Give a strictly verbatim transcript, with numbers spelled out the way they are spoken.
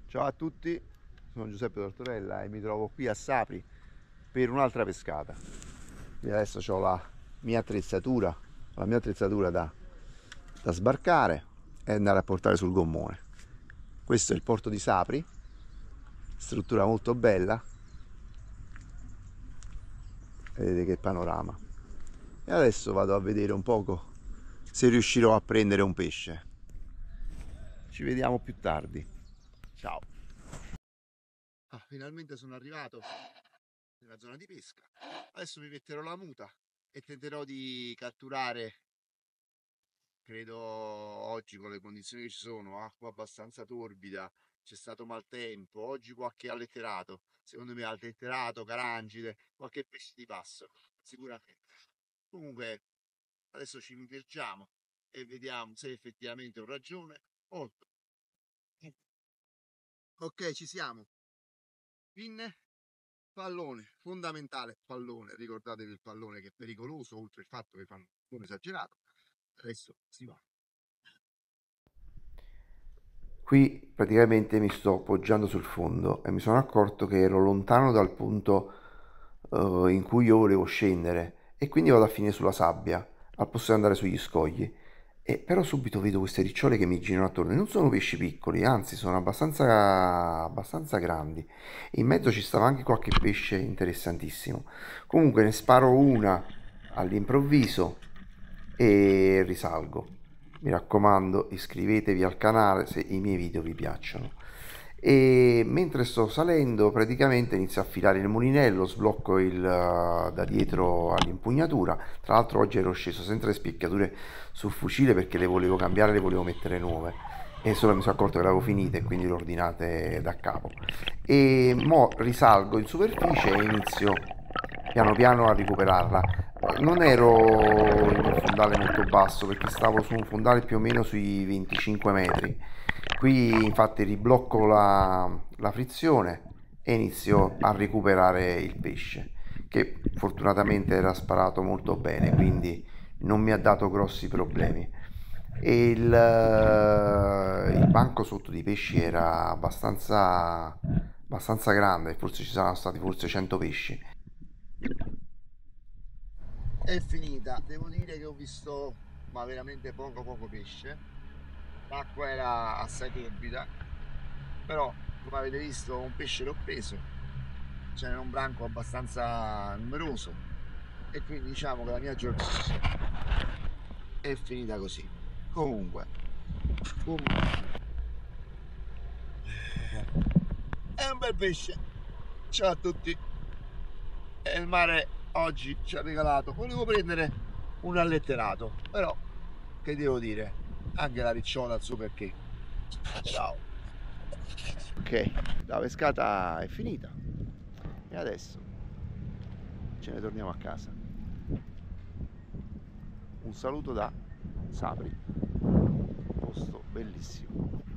Ciao a tutti, sono Giuseppe Tortorella e mi trovo qui a Sapri per un'altra pescata. E adesso ho la mia attrezzatura, la mia attrezzatura da, da sbarcare e andare a portare sul gommone. Questo è il porto di Sapri, struttura molto bella, vedete che panorama. E adesso vado a vedere un poco se riuscirò a prendere un pesce. Ci vediamo più tardi. Ciao. Ah, finalmente sono arrivato nella zona di pesca. Adesso mi metterò la muta e tenterò di catturare, credo oggi con le condizioni che ci sono, acqua abbastanza torbida, c'è stato maltempo, oggi qualche alletterato, secondo me alletterato, carangide, qualche pesce di passo, sicuramente. Comunque adesso ci immergiamo e vediamo se effettivamente ho ragione o... Ok, ci siamo. Pinne. Pallone, fondamentale pallone, ricordatevi il pallone che è pericoloso, oltre il fatto che fanno un pallone esagerato. Adesso si va. Qui praticamente mi sto poggiando sul fondo e mi sono accorto che ero lontano dal punto eh, in cui io volevo scendere e quindi vado a finire sulla sabbia al posto di andare sugli scogli. E però subito vedo queste ricciole che mi girano attorno e non sono pesci piccoli, anzi sono abbastanza, abbastanza grandi. In mezzo ci stava anche qualche pesce interessantissimo. Comunque ne sparo una all'improvviso e risalgo. Mi raccomando, iscrivetevi al canale se i miei video vi piacciono. E mentre sto salendo, praticamente inizio a filare il mulinello, sblocco il, uh, da dietro all'impugnatura. Tra l'altro oggi ero sceso senza le spicchiature sul fucile perché le volevo cambiare, le volevo mettere nuove. E solo mi sono accorto che le avevo finite e quindi le ho ordinate da capo. E mo risalgo in superficie e inizio piano piano a recuperarla. Non ero in un fondale molto basso perché stavo su un fondale più o meno sui venticinque metri. Qui infatti riblocco la, la frizione e inizio a recuperare il pesce, che fortunatamente era sparato molto bene, quindi non mi ha dato grossi problemi. E il, il banco sotto di pesci era abbastanza, abbastanza grande, forse ci saranno stati forse cento pesci. È finita, devo dire che ho visto ma veramente poco poco pesce, l'acqua era assai torbida, però come avete visto un pesce l'ho preso, c'era un branco abbastanza numeroso e quindi diciamo che la mia giornata è finita così. Comunque, comunque è un bel pesce. Ciao a tutti. E il mare oggi ci ha regalato, volevo prendere un alletterato, però che devo dire, anche la ricciola al suo perché. Ciao. Ok, la pescata è finita e adesso ce ne torniamo a casa. Un saluto da Sapri, posto bellissimo.